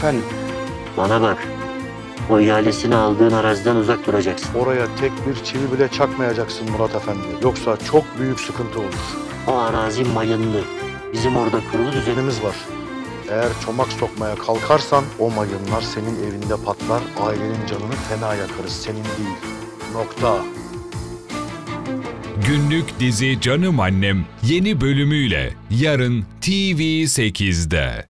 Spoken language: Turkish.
efendim. Bana bak. O ihalesini aldığın araziden uzak duracaksın. Oraya tek bir çivi bile çakmayacaksın Murat Efendi. Yoksa çok büyük sıkıntı olur. O arazi mayınlı. Bizim orada kurulu düzenimiz var. Eğer çomak sokmaya kalkarsan o mayınlar senin evinde patlar, ailenin canını fena yakarız, senin değil. Nokta. Günlük dizi Canım Annem yeni bölümüyle yarın TV8'de.